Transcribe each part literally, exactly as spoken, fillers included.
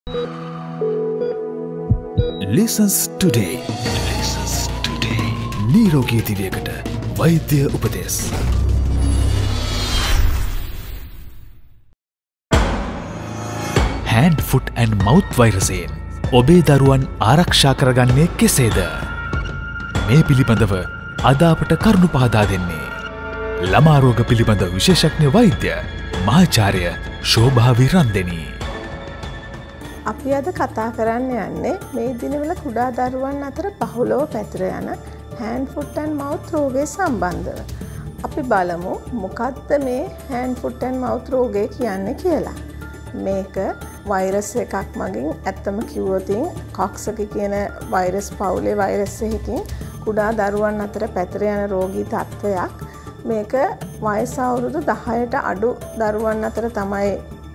Leesons today. Leesons today. නිරෝගී දිවියකට වෛද්‍ය උපදෙස්. Hand, foot and mouth වෛරසයෙන් ඔබේ දරුවන් ආරක්ෂා කරගන්නේ කෙසේද? මේ පිළිබඳව අද අපට කරුණු පහදා දෙන්නේ ළමා රෝග පිළිබඳ විශේෂඥ වෛද්‍ය මහාචාර්ය ශෝභා විරන්දෙනී. අපි අද කතා කරන්න යන්නේ මේ දිනවල කුඩා දරුවන් අතර බහුලව පැතිර යන hand, foot and mouth රෝගය සම්බන්ධව. අපි බලමු මොකක්ද මේ hand, foot and mouth රෝගය කියන්නේ කියලා. මේක වෛරස් එකක් මගින් ඇත්තම කිව්වොතින් කොක්සක කියන වෛරස් පවුලේ වෛරස් එකකින් කුඩා දරුවන් අතර පැතිර යන රෝගී තත්ත්වයක්. මේක වයස අවුරුදු දහයට අඩු දරුවන් අතර තමයි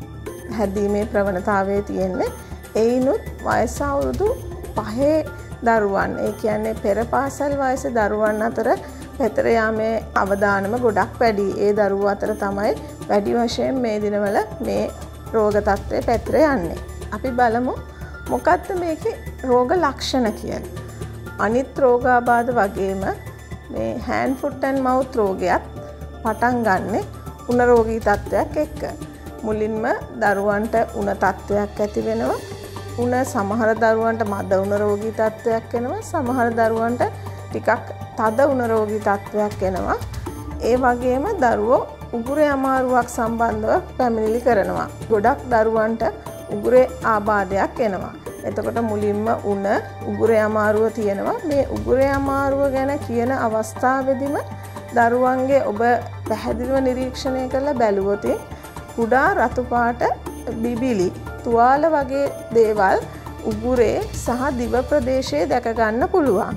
හැදීමේ ප්‍රවණතාවය තියෙන්නේ. එයිනුත් වයස අවුරුදු පහේ දරුවන්, ඒ කියන්නේ පෙර පාසල් වයසේ දරුවන් අතර පැතිර යාමේ අවදානම ගොඩක් වැඩි. ඒ දරුවෝ අතර තමයි වැඩි වශයෙන් මේ දිනවල මේ රෝග තත්ත්වය පැතිර යන්නේ. අපි බලමු මොකක්ද මේකේ රෝග ලක්ෂණ කියලා. අනිත් රෝගාබාධ වගේම මේ hand, foot and mouth රෝගයත් පටන් ගන්නෙ උණ රෝගී තත්ත්වයක් එක්ක. මුලින්ම දරුවන්ට උණ තත්ත්වයක් ඇති වෙනවා. උණ සමහර දරුවන්ට මද උණ රෝගී තත්ත්වයක් එනවා. සමහර දරුවන්ට ටිකක් තද උණ රෝගී තත්ත්වයක් එනවා. ඒ වගේම දරුවෝ උගුරේ අමාරුවක් සම්බන්ධව පැමිණිලි කරනවා. ගොඩක් දරුවන්ට උගුරේ ආබාධයක් එනවා. එතකොට මුලින්ම උණ උගුරේ අමාරුව තියෙනවා. මේ උගුරේ අමාරුව ගැන කියන අවස්ථාවේදීම දරුවන්ගේ ඔබ පැහැදිලිව නිරීක්ෂණය කරලා බැලුවොත් කුඩා රතු පාට බිබිලි තුවාල වගේ දේවල් උගුරේ සහ දිව ප්‍රදේශයේ දැක ගන්න පුළුවන්.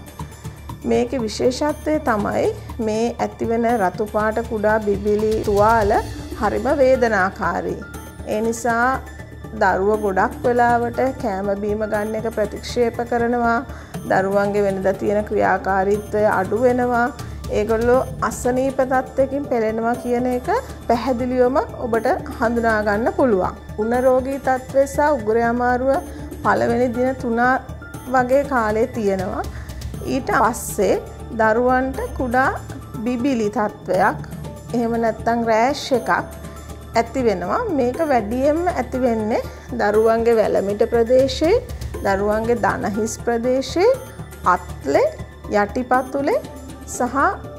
මේකේ විශේෂත්වය තමයි මේ ඇතිවෙන රතු පාට කුඩා බිබිලි තුවාල හරිම වේදනාකාරී. ඒ නිසා දරුවෝ ගොඩක් වෙලාවට කෑම බීම ගන්න එක ප්‍රතික්ෂේප කරනවා. දරුවන්ගේ වෙනදා තියෙන ක්‍රියාකාරීත්වය අඩු වෙනවා. ඒගොල්ලෝ අසනීප තත්ත්වයකින් පෙළෙනවා කියන එක පැහැදිලිවම ඔබට හඳුනා ගන්න පුළුවන්. උණ රෝගී තත්ත්වය සහ උගුරේ අමාරුව පළවෙනි දින තුන වගේ කාලේ තියෙනවා. ඊට පස්සේ දරුවන්ට කුඩා බිබිලි තත්ත්වයක් එහෙම නැත්නම් රෑෂ් එකක් ඇති වෙනවා. මේක වැඩියෙන්ම ඇති වෙන්නේ දරුවන්ගේ වැලමිට ප්‍රදේශයේ, දරුවන්ගේ දන හිස් ප්‍රදේශයේ, අත්ලේ, යටිපතුලේ සහ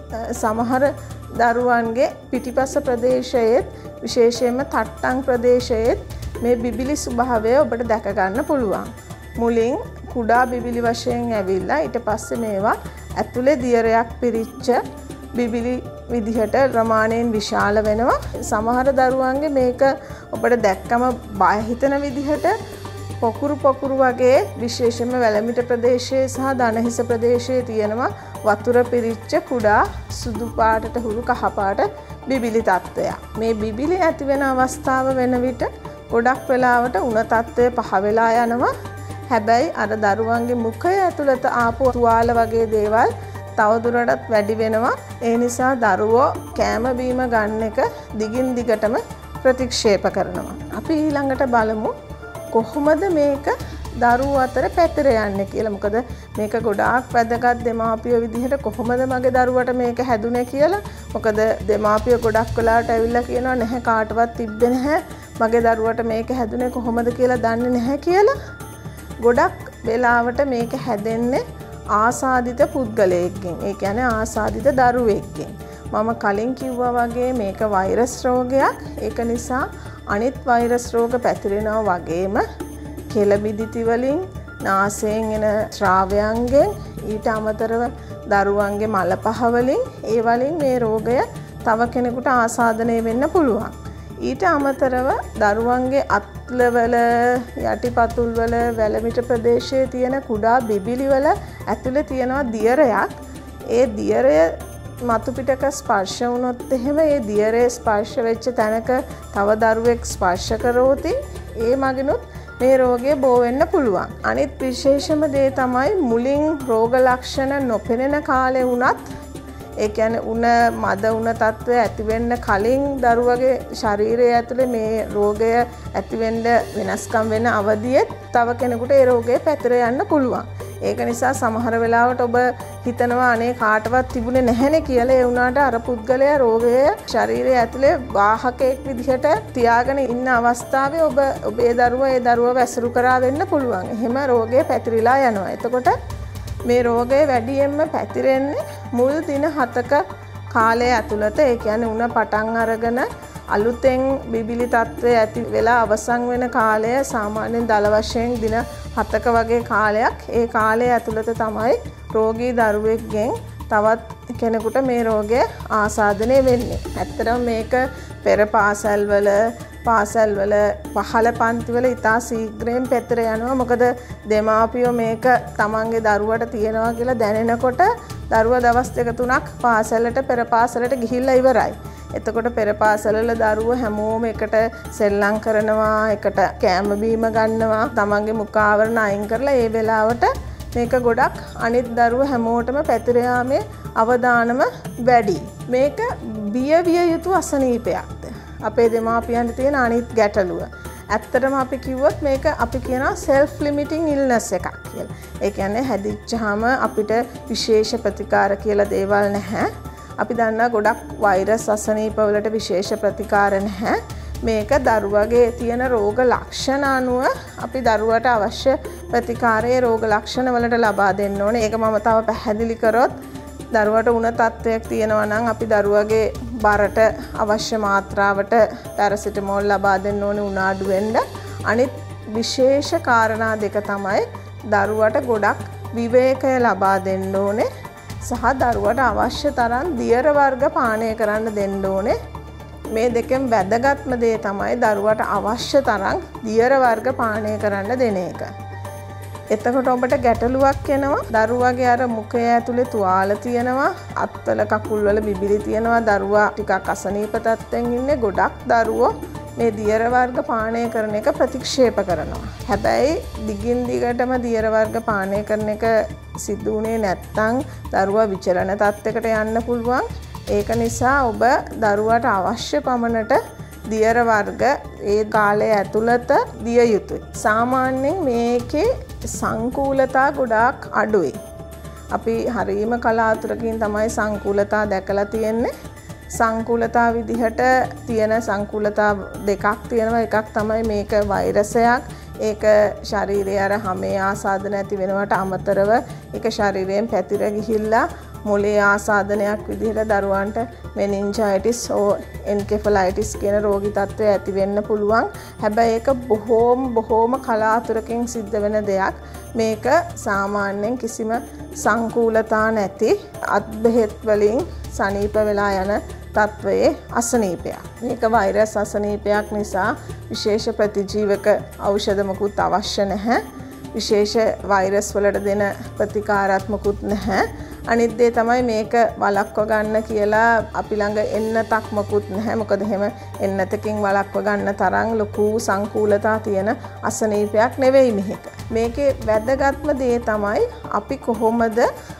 සමහර දරුවන්ගේ පිටිපස ප්‍රදේශයේත් විශේෂයෙන්ම තට්ටම් ප්‍රදේශයේත් මේ බිබිලි ස්වභාවය ඔබට දැක ගන්න පුළුවන්. මුලින් කුඩා බිබිලි වශයෙන් ඇවිල්ලා ඊට පස්සේ මේවා ඇතුලේ දියරයක් පිරිච්ච බිබිලි විදිහට ප්‍රමාණයෙන් විශාල වෙනවා. සමහර දරුවන්ගේ මේක ඔබට දැක්කම බය හිතෙන විදිහට පොකුරු පොකුරු වගේ විශේෂයෙන්ම වැලමිට ප්‍රදේශයේ සහ දනහිස ප්‍රදේශයේ තියෙනවා වතුර පිරිච්ච කුඩා සුදු පාටට හුරු කහ පාට බිබිලි තත්ත්වයක්. මේ බිබිලි ඇති වෙන අවස්ථාව වෙන විට ගොඩක් වෙලාවට උණ තත්ත්වය පහ වෙලා යනවා. හැබැයි අර දරුවන්ගේ මුඛය ඇතුළත ආපු තුවාල වගේ දේවල් තවදුරටත් වැඩි වෙනවා. ඒ නිසා දරුවෝ කෑම බීම ගන්න එක දිගින් දිගටම ප්‍රතික්ෂේප කරනවා. අපි ඊළඟට බලමු කොහොමද මේක දරුවෝ අතර පැතිර යන්නේ කියලා. මොකද මේක ගොඩාක් වැදගත් දෙමාපියෝ විදිහට කොහොමද මගේ දරුවට මේක හැදුනේ කියලා. මොකද දෙමාපියෝ ගොඩක් වෙලාවට ඇවිල්ලා කියනවා නැහැ කාටවත් තිබ්බේ නැහැ මගේ දරුවට මේක හැදුනේ කොහොමද කියලා දන්නේ නැහැ කියලා. ගොඩක් වෙලාවට මේක හැදෙන්නේ ආසාදිත පුද්ගලයෙක්ගෙන්. ඒ කියන්නේ ආසාදිත දරුවෙක්ගෙන්. මම කලින් කිව්වා වගේ මේක වෛරස් රෝගයක්. ඒක නිසා අනිත් වෛරස් රෝග පැතිරෙනවා වගේම කෙළබිදිති වලින්, නාසයෙන් එන ශ්‍රාවයන්ගෙන්, ඊට අමතරව දරුවන්ගේ මල පහ වලින්, ඒ වලින් මේ රෝගය තව කෙනෙකුට ආසාදනය වෙන්න පුළුවන්. ඊට අමතරව දරුවන්ගේ අත්ලවල, යටිපතුල් වල, වැලමිට ප්‍රදේශයේ තියෙන කුඩා බිබිලි වල ඇතුලේ තියෙනවා දියරයක්. ඒ දියරය මතු පිටක ස්පර්ශ වුණොත් එහෙම ඒ දියරේ ස්පර්ශ වෙච්ච තැනක තව දරුවෙක් ස්පර්ශ කරොත් ඒ මගිනුත් මේ රෝගය බෝ වෙන්න පුළුවන්. අනිත් විශේෂම දේ තමයි මුලින් රෝග ලක්ෂණ නොපෙනෙන කාලේ වුණත් ඒ කියන්නේ උණ මද උණ තත්ත්වය ඇති වෙන්න කලින් දරුවගේ ශරීරය ඇතුලේ මේ රෝගය ඇති වෙන්න වෙනස්කම් වෙන අවධියේ තව කෙනෙකුට ඒ රෝගය පැතිර යන්න පුළුවන්. ඒක නිසා සමහර වෙලාවට ඔබ හිතනවා අනේ කාටවත් තිබුණේ නැහැනේ කියලා ඒ වුණාට අර පුද්ගලයා රෝගය ශරීරය ඇතුලේ වාහකයක් විදිහට තියාගෙන ඉන්න අවස්ථාවේ ඔබ ඔබේ දරුවා ඒ දරුවව ඇසුරු කරා වෙන්න පුළුවන්. එහෙම රෝගය පැතිරිලා යනවා. එතකොට මේ රෝගය වැඩියෙන්ම පැතිරෙන්නේ මුල් දින හතක කාලය ඇතුළත. ඒ කියන්නේ උණ පටන් අරගෙන අලුතෙන් බිබිලි තත්ත්වය ඇති වෙලා අවසන් වෙන කාලය සාමාන්‍යයෙන් දල වශයෙන් දින හතක වගේ කාලයක්. ඒ කාලය ඇතුළත තමයි රෝගී දරුවෙක්ගෙන් තවත් කෙනෙකුට මේ රෝගය ආසාදනය වෙන්නේ. ඇත්තටම මේක පෙර පාසල්වල පාසල්වල පහළ පන්තිවල ඉතා ශීඝ්‍රයෙන් පැතිර යනවා. මොකද දෙමාපියෝ මේක තමන්ගේ දරුවට තියෙනවා කියලා දැනෙනකොට දරුවා දවස් දෙක තුනක් පාසලට පෙර පාසලට ගිහිල්ලා ඉවරයි. එතකොට පෙර පාසලවල දරුවෝ හැමෝම එකට සෙල්ලම් කරනවා, එකට කෑම බීම ගන්නවා, තමන්ගේ මුඛ ආවරණ අයින් කරලා ඒ වෙලාවට මේක ගොඩක් අනිත් දරුවෝ හැමෝටම පැතිර යාමේ අවදානම වැඩි. මේක බිය විය යුතු අසනීපයක්ද? අපේ දෙමාපියන්ට තියෙන අනිත් ගැටලුව. ඇත්තටම අපි කිව්වොත් මේක අපි කියනවා self limiting illness එකක් කියලා. ඒ කියන්නේ හැදිච්චාම අපිට විශේෂ ප්‍රතිකාර කියලා දේවල් නැහැ. අපි දන්නා ගොඩක් වෛරස් අසනීපවලට විශේෂ ප්‍රතිකාර නැහැ. මේක දරුවගේ තියෙන රෝග ලක්ෂණ අනුව අපි දරුවට අවශ්‍ය ප්‍රතිකාරයේ රෝග ලක්ෂණ වලට ලබා දෙන්න ඕනේ. ඒක මම තව පැහැදිලි කරොත් දරුවට උණ තත්ත්වයක් තියෙනවා නම් අපි දරුවගේ බරට අවශ්‍ය මාත්‍රාවට පැරසිටමෝල් ලබා දෙන්න ඕනේ උණ අඩු වෙන්න. අනිත් විශේෂ කාරණා දෙක තමයි දරුවට ගොඩක් විවේකය ලබා දෙන්න ඕනේ සහ දරුවට අවශ්‍ය තරම් දියර වර්ග පානය කරන්න දෙන්න ඕනේ. මේ දෙකෙන් වැදගත්ම දේ තමයි දරුවට අවශ්‍ය තරම් දියර වර්ග පානය කරන්න දෙන එක. එතකොට ඔබට ගැටලුවක් එනවා. දරුවාගේ අර මුඛය ඇතුලේ තුවාල තියෙනවා, අත්වල කකුල් වල බිබිලි තියෙනවා. දරුවා ටිකක් අසනීප තත්ත්වෙන් ඉන්නේ. ගොඩක් දරුවෝ මේ දියර වර්ග පානය කරන එක ප්‍රතික්ෂේප කරනවා. හැබැයි දිගින් දිගටම දියර වර්ග පානය කරන එක සිදු වුණේ නැත්නම් දරුවා විචලන තත්යකට යන්න පුළුවන්. ඒක නිසා ඔබ දරුවාට අවශ්‍ය පමණට දියර වර්ග ඒ කාලය ඇතුළත දිය යුතුයි. සාමාන්‍යයෙන් මේකේ සංකූලතා ගොඩාක් අඩුයි. අපි හරීම කලාතුරකින් තමයි සංකූලතා දැකලා තියෙන්නේ. සංකූලතා විදිහට තියෙන සංකූලතා දෙකක් තියෙනවා. එකක් තමයි මේක වෛරසයක්. ඒක ශරීරයේ අර හැමේ ආසාදන ඇති වෙනවට අමතරව ඒක ශරීරයෙන් පැතිර ගිහිල්ලා මොලේ ආසාදනයක් විදිහට දරුවන්ට මෙනින්ජයිටිස් ඕ එන්කෙෆලයිටිස් කියන රෝගී තත්ත්වය ඇති වෙන්න පුළුවන්. හැබැයි ඒක බොහෝම බොහෝම කලාතුරකින් සිද්ධ වෙන දෙයක්. මේක සාමාන්‍යයෙන් කිසිම සංකූලතා නැති අත් බෙහෙත් වලින් සනීප වෙලා යන තත්ත්වයේ අසනීපයක්. මේක වෛරස් අසනීපයක් නිසා විශේෂ ප්‍රතිජීවක ඖෂධ මොකුත් අවශ්‍ය නැහැ. විශේෂ වෛරස් වලට දෙන ප්‍රතිකාරාත්මකුත් නැහැ. අනිත් දේ තමයි මේක වළක්ව ගන්න කියලා අපි ළඟ එන්නතක් මොකුත් නැහැ. මොකද එහෙම එන්නතකින් වළක්ව ගන්න තරම් ලොකු සංකූලතා තියෙන අසනීපයක් නෙවෙයි මේක. මේකේ වැදගත්ම දේ තමයි අපි කොහොමද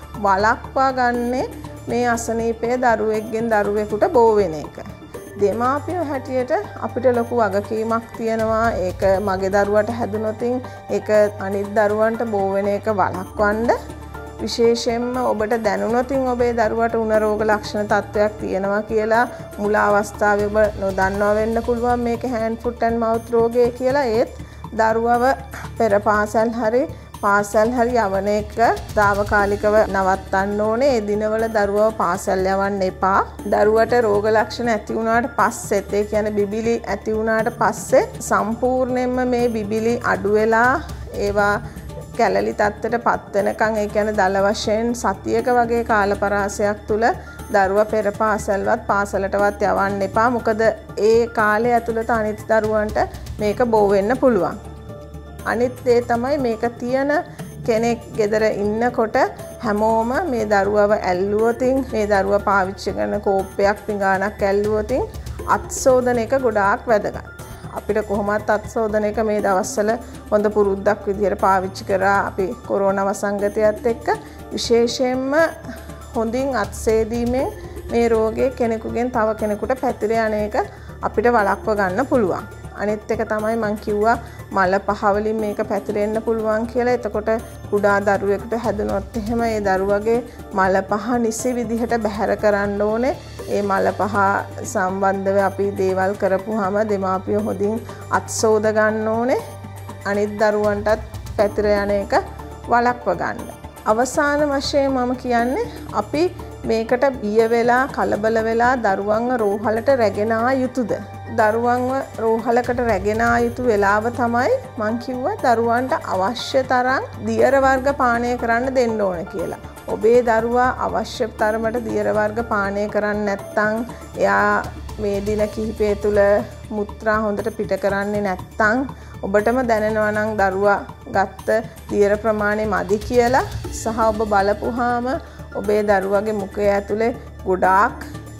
වළක්වා ගන්නේ මේ අසනීපය දරුවෙක්ගෙන් දරුවෙකුට බෝ වෙන එක. දෙමාපියෝ හැටියට අපිට ලොකු වගකීමක් තියෙනවා. ඒක මගේ දරුවට හැදුනොතින් ඒක අනිත් දරුවන්ට බෝ වෙන එක වළක්වන්න. විශේෂයෙන්ම ඔබට දැනුනොතින් ඔබේ දරුවට උණ රෝග ලක්ෂණ තත්ත්වයක් තියෙනවා කියලා මුල අවස්ථාවේ ඔබ නොදන්නවා වෙන්න පුළුවන් මේක hand foot and mouth රෝගය කියලා. ඒත් දරුවව පෙර පාසල් හරි පාසල් හරි යවන එක తాවකාලිකව නවත්තන්න ඕනේ. ඒ දිනවල දරුවව පාසල් යවන්න එපා. දරුවට රෝග ලක්ෂණ ඇති වුණාට පස්සෙත් ඒ කියන්නේ බිබිලි ඇති වුණාට පස්සේ සම්පූර්ණයෙන්ම මේ බිබිලි අඩු වෙලා ඒවා කැලලි තත්ත්වයට පත් වෙනකන් ඒ කියන්නේ දල වශයෙන් සතියක වගේ කාලපරාසයක් තුල දරුවා පෙර පාසල්වත් පාසලටවත් යවන්න එපා. මොකද ඒ කාලය ඇතුළත අනිත් දරුවන්ට මේක බෝ වෙන්න පුළුවන්. අනිත් දේ තමයි මේක තියෙන කෙනෙක් ගෙදර ඉන්නකොට හැමෝම මේ දරුවව ඇල්ලුවොතින් මේ දරුවා පාවිච්චි කරන කෝප්පයක් පිඟානක් ඇල්ලුවොතින් අත්සෝදන එක ගොඩාක් වැදගත්. අපිට කොහොමත් අත්සෝදන එක මේ දවස්වල හොඳ පුරුද්දක් විදිහට පාවිච්චි කරා අපි කොරෝනා වසංගතයත් එක්ක. විශේෂයෙන්ම හොඳින් අත්සේදීමෙන් මේ රෝගය කෙනෙකුගෙන් තව කෙනෙකුට පැතිර යන එක අපිට වළක්ව ගන්න පුළුවන්. අනිත් එක තමයි මං කිව්වා මල පහ වලින් මේක පැතිරෙන්න පුළුවන් කියලා. එතකොට කුඩා දරුවෙකුට හැදුනොත් එහෙම ඒ දරුවගේ මල පහ නිසි විදිහට බැහැර කරන්න ඕනේ. ඒ මල පහ සම්බන්ධව අපි දේවල් කරපුවාම දෙමාපියෝ හොඳින් අත්සෝද ගන්න ඕනේ. අනිත් දරුවන්ටත් පැතිර යන එක වළක්ව ගන්න. අවසාන වශයෙන් මම කියන්නේ අපි මේකට බිය වෙලා කලබල වෙලා දරුවන්ව රෝහලට රැගෙන ආ යුතුද? දරුවන්ව රෝහලකට රැගෙන ආ යුතු වෙලාව තමයි මං කිව්වා දරුවන්ට අවශ්‍ය තරම් දියර වර්ග පානය කරන්න දෙන්න ඕන කියලා. ඔබේ දරුවා අවශ්‍ය තරමට දියර වර්ග පානය කරන්නේ නැත්නම් එයා මේ දින කිහිපය තුල මුත්‍රා හොඳට පිට කරන්නේ නැත්නම් ඔබටම දැනෙනවා නම් දරුවා ගත්ත දියර ප්‍රමාණය මදි කියලා සහ ඔබ බලපුවාම ඔබේ දරුවගේ මුඛය ඇතුලේ ගොඩාක්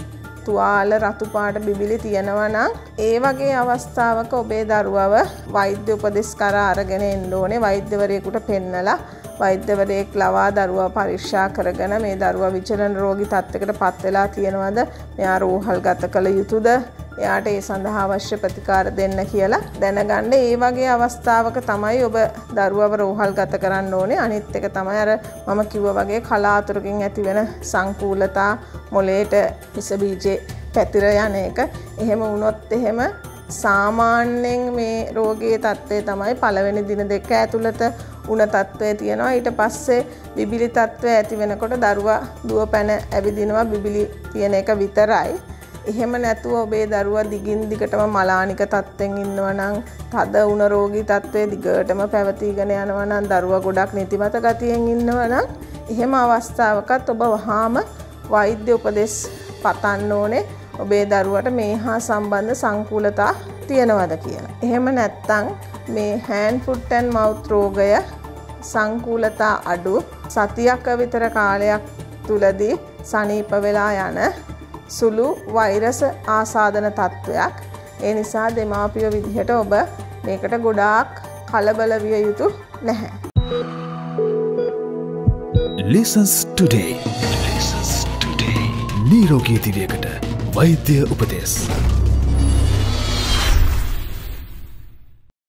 තුවාල රතු පාට බිබිලි තියෙනවා නම් ඒ වගේ අවස්ථාවක ඔබේ දරුවව වෛද්‍ය උපදෙස් කරා අරගෙන එන්න ඕනේ. වෛද්‍යවරයෙකුට පෙන්නලා වෛද්‍යවරයෙක් ලවා දරුවා පරීක්ෂා කරගෙන මේ දරුවා විචලන රෝගී තත්යකට පත් වෙලා තියෙනවද? මෙයා රෝහල්ගත කළ යුතුද? එයාට ඒ සඳහා අවශ්‍ය ප්‍රතිකාර දෙන්න කියලා දැනගන්න. ඒ වගේ අවස්ථාවක තමයි ඔබ දරුවව රෝහල්ගත කරන්න ඕනේ. අනිත් එක තමයි අර මම කිව්වා වගේ කලාතුරකින් ඇතිවෙන සංකූලතා මොලේට හිස බීජේ පැතිර යන එක. එහෙම වුණොත් එහෙම සාමාන්‍යයෙන් මේ රෝගයේ තත්ත්වය තමයි පළවෙනි දින දෙක ඇතුළත උණ තත්ත්වය තියෙනවා. ඊට පස්සේ බිබිලි තත්ත්වය ඇති වෙනකොට දරුවා දුව පැන ඇවිදිනවා බිබිලි තියෙන එක විතරයි. එහෙම නැතුව ඔබේ දරුවා දිගින් දිගටම මලානික තත්ත්වෙන් ඉන්නවා නම් තද උණ රෝගී තත්ත්වයේ දිගටම පැවතීගෙන යනවා නම් දරුවා ගොඩක් නිදිමත ගතියෙන් ඉන්නවා නම් එහෙම අවස්ථාවකත් ඔබ වහාම වෛද්‍ය උපදෙස් පතන්න ඕනේ ඔබේ දරුවට මේ හා සම්බන්ධ සංකූලතා තියෙනවද කියලා. එහෙම නැත්නම් මේ hand foot and mouth රෝගය සංකූලතා අඩු සතියක් විතර කාලයක් තුලදී සනීප වෙලා යන සුළු වෛරස් ආසාදන තත්ත්වයක්. ඒ නිසා දෙමාපියෝ විදිහට ඔබ මේකට ගොඩාක් කලබල විය යුතු නැහැ. Leesons today. Leesons today. නිරෝගී දිවියකට වෛද්‍ය උපදෙස්.